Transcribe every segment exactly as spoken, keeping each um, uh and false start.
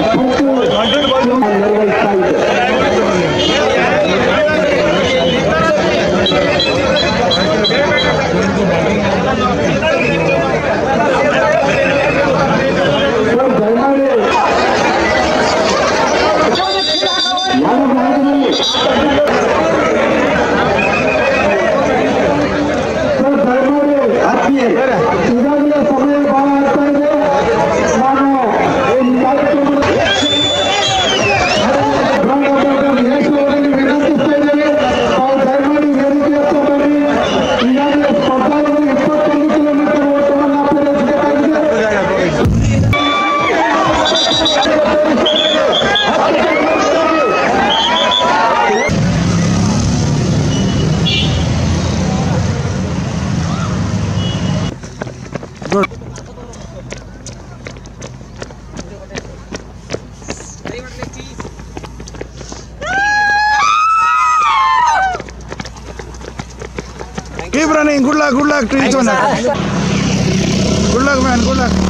Keep running. Good luck. Good luck to each one. Good luck, man. Good luck.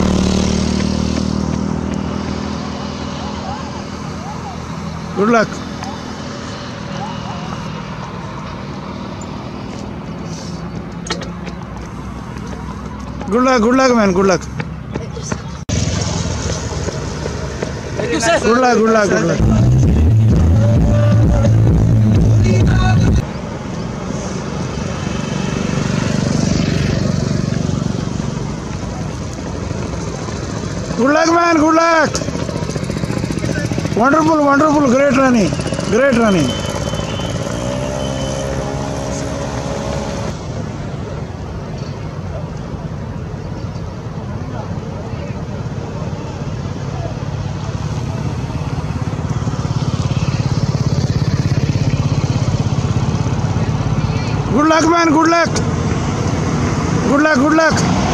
Good luck. Good luck. Good luck, man. Good luck. Good luck. Good luck. Good luck. Good luck, man. Good luck. Wonderful, wonderful. Great running. Great running. Good luck, man. Good luck. Good luck. Good luck.